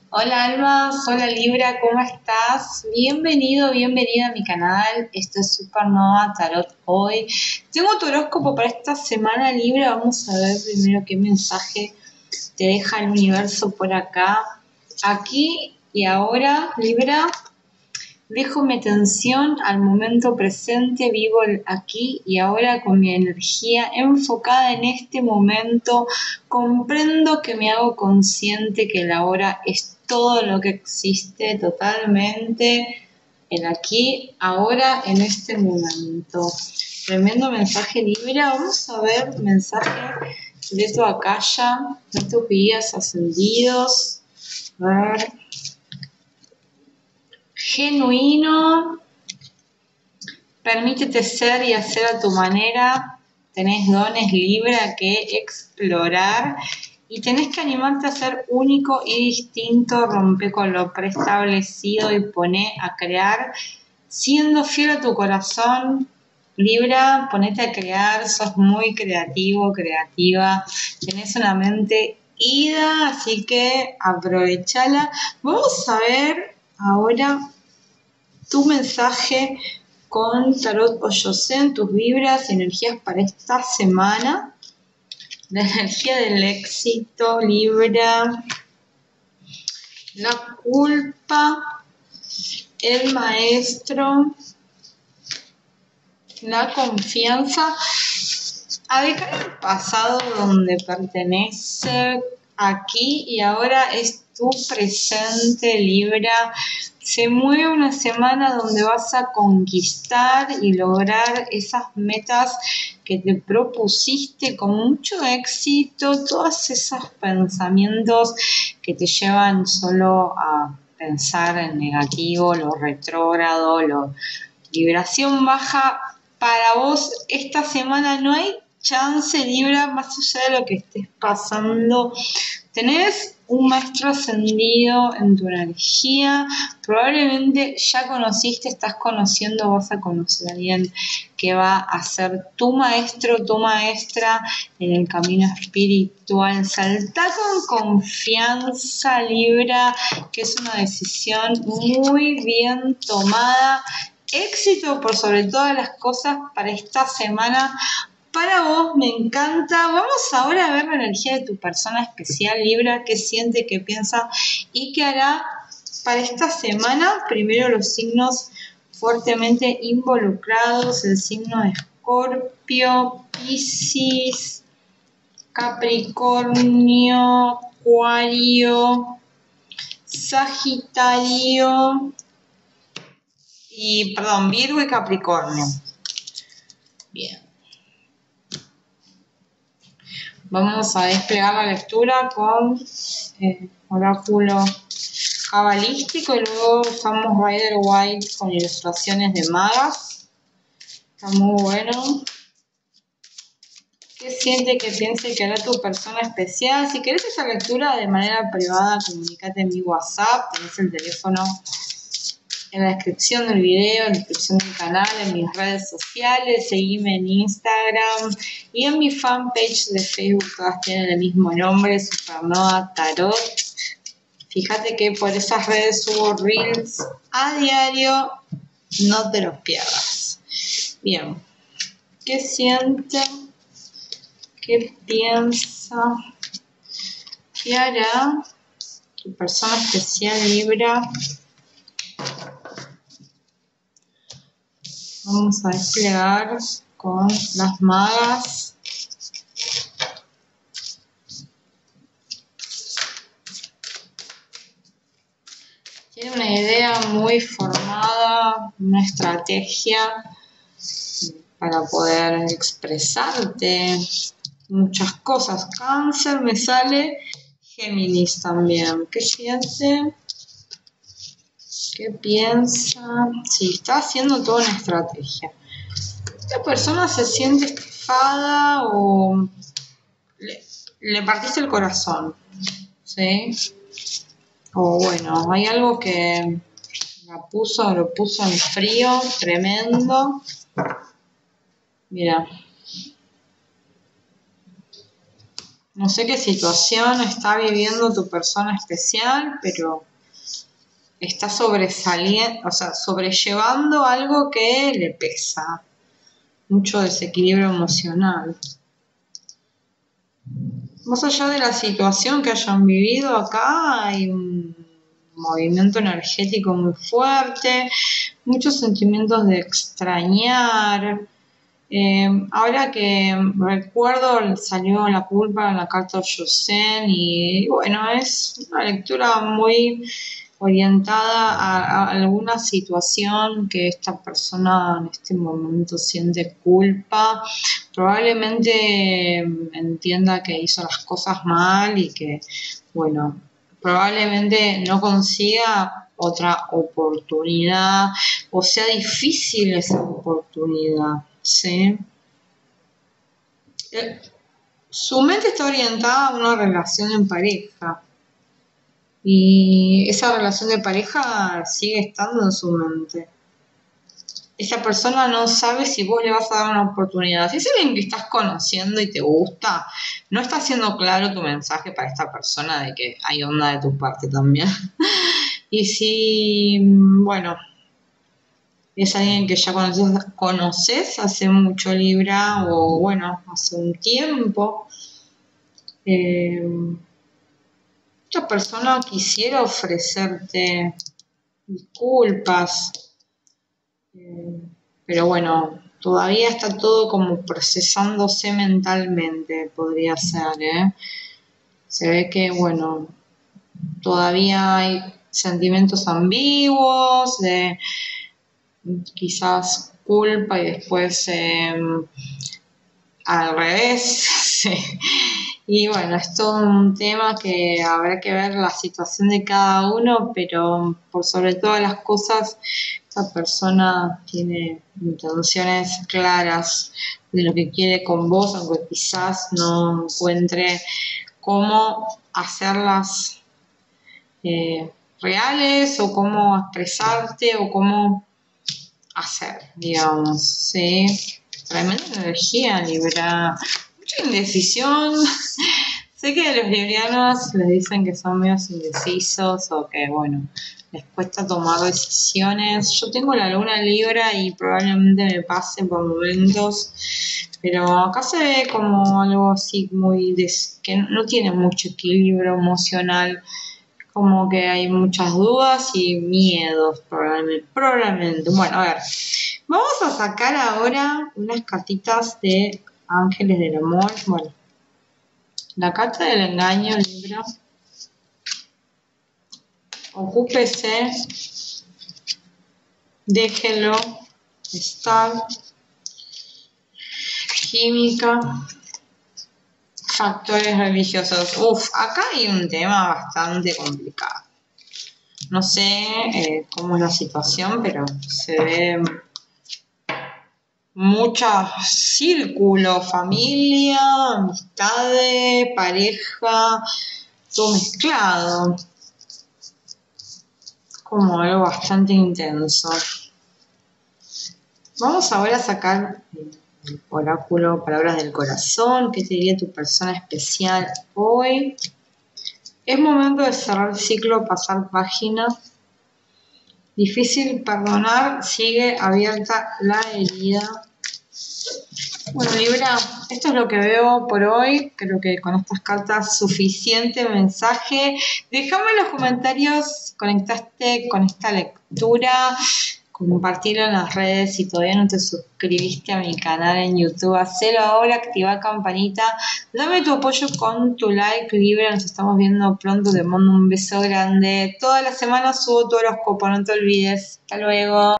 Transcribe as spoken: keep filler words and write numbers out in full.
Hola Alma, hola Libra, ¿cómo estás? Bienvenido, bienvenida a mi canal. Esto es Supernova Tarot hoy. Tengo tu horóscopo para esta semana, Libra. Vamos a ver primero qué mensaje te deja el universo por acá. Aquí y ahora, Libra. Dejo mi atención al momento presente, vivo el aquí y ahora con mi energía enfocada en este momento. Comprendo que me hago consciente que el ahora es todo lo que existe totalmente, el aquí, ahora, en este momento. Tremendo mensaje, Libra. Vamos a ver mensaje de tu Akasha, de tus guías ascendidos. A ver. Genuino. Permítete ser y hacer a tu manera. Tenés dones Libra que explorar y tenés que animarte a ser único y distinto. Rompe con lo preestablecido y poné a crear siendo fiel a tu corazón. Libra, ponete a crear, sos muy creativo, creativa, tenés una mente ida, así que aprovechala. Vamos a ver ahora tu mensaje con Tarot Oyosen, tus vibras, energías para esta semana. La energía del éxito, Libra. La culpa, el maestro, la confianza. A dejar el pasado donde pertenece, aquí y ahora es tu presente, Libra. Se mueve una semana donde vas a conquistar y lograr esas metas que te propusiste con mucho éxito, todos esos pensamientos que te llevan solo a pensar en negativo, lo retrógrado, lo vibración baja. Para vos esta semana no hay chance, Libra, más allá de lo que estés pasando. Tenés un maestro ascendido en tu energía, probablemente ya conociste, estás conociendo, vas a conocer a alguien que va a ser tu maestro, tu maestra en el camino espiritual. Saltá con confianza, Libra, que es una decisión muy bien tomada. Éxito por sobre todas las cosas para esta semana. Para vos, me encanta. Vamos ahora a ver la energía de tu persona especial, Libra, qué siente, qué piensa y qué hará para esta semana. Primero los signos fuertemente involucrados, el signo de Escorpio, Piscis, Capricornio, Acuario, Sagitario y, perdón, Virgo y Capricornio. Bien. Vamos a desplegar la lectura con eh, oráculo cabalístico y luego usamos Rider White con ilustraciones de magas. Está muy bueno. ¿Qué siente, qué piensa y qué hará tu persona especial? Si querés esa lectura de manera privada, comunícate en mi WhatsApp. Tenés el teléfono en la descripción del video, en la descripción del canal, en mis redes sociales, seguime en Instagram y en mi fanpage de Facebook, todas tienen el mismo nombre, Supernova Tarot. Fíjate que por esas redes subo reels a diario, no te los pierdas. Bien, ¿qué siente? ¿Qué piensa? ¿Qué hará tu persona especial, Libra? Vamos a desplegar con las magas. Tiene una idea muy formada, una estrategia para poder expresarte muchas cosas. Cáncer me sale, Géminis también. ¿Qué siente? ¿Qué piensa? Sí, está haciendo toda una estrategia. Esta persona se siente estafada o le, le partiste el corazón, ¿sí? O bueno, hay algo que la puso, lo puso en frío, tremendo. Mira. No sé qué situación está viviendo tu persona especial, pero está sobresaliendo, o sea, sobrellevando algo que le pesa. Mucho desequilibrio emocional. Más allá de la situación que hayan vivido acá, hay un movimiento energético muy fuerte, muchos sentimientos de extrañar. Eh, ahora que recuerdo, salió la culpa en la carta de Yosen y bueno, es una lectura muy orientada a, a alguna situación que esta persona en este momento siente culpa. Probablemente entienda que hizo las cosas mal y que, bueno, probablemente no consiga otra oportunidad o sea difícil esa oportunidad, ¿sí? Eh, Su mente está orientada a una relación en pareja y esa relación de pareja sigue estando en su mente. Esa persona no sabe si vos le vas a dar una oportunidad. Si es alguien que estás conociendo y te gusta, no está siendo claro tu mensaje para esta persona de que hay onda de tu parte también. Y si, bueno, es alguien que ya conoces, conoces hace mucho, Libra, o bueno, hace un tiempo, eh, esta persona quisiera ofrecerte disculpas, eh, pero bueno, todavía está todo como procesándose mentalmente, podría ser, ¿eh? Se ve que, bueno, todavía hay sentimientos ambiguos de quizás culpa y después eh, al revés. Sí. Y bueno, es todo un tema que habrá que ver la situación de cada uno, pero por sobre todas las cosas, esta persona tiene intenciones claras de lo que quiere con vos, aunque quizás no encuentre cómo hacerlas eh, reales o cómo expresarte o cómo hacer, digamos, ¿sí? Tremenda energía, Libra. Mucha indecisión. Sé que los librianos les dicen que son medios indecisos o que, bueno, les cuesta tomar decisiones. Yo tengo la luna Libra y probablemente me pase por momentos, pero acá se ve como algo así muy des- que no tiene mucho equilibrio emocional, como que hay muchas dudas y miedos probablemente. probablemente. Bueno, a ver, vamos a sacar ahora unas cartitas de ángeles del amor. Bueno, la carta del engaño, Libra. Ocúpese, déjelo estar. Química, factores religiosos. Uf, acá hay un tema bastante complicado. No sé eh, cómo es la situación, pero se ve mucho círculo, familia, amistades, pareja, todo mezclado. Como algo bastante intenso. Vamos ahora a sacar el oráculo, palabras del corazón. ¿Qué te diría tu persona especial hoy? Es momento de cerrar el ciclo, pasar página. Difícil perdonar, sigue abierta la herida. Bueno, Libra, esto es lo que veo por hoy. Creo que con estas cartas suficiente mensaje. Déjame en los comentarios si conectaste con esta lectura. Compartirlo en las redes. Si todavía no te suscribiste a mi canal en YouTube, hacelo ahora, activa campanita. Dame tu apoyo con tu like, Libra. Nos estamos viendo pronto. Te mando un beso grande. Toda la semana subo tu horóscopo, no te olvides. Hasta luego.